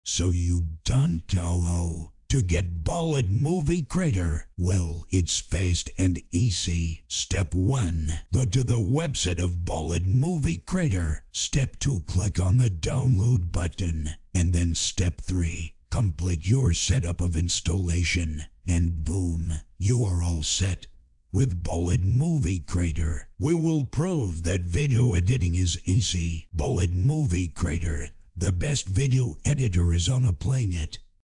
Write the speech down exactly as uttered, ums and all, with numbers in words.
So you don't know how to get Bolide Movie Creator? Well, it's fast and easy. Step one. Go to the website of Bolide Movie Creator. Step two. Click on the download button. And then step three. Complete your setup of installation. And boom, you are all set. With Bolide Movie Creator, we will prove that video editing is easy. Bolide Movie Creator, the best video editor is on a planet.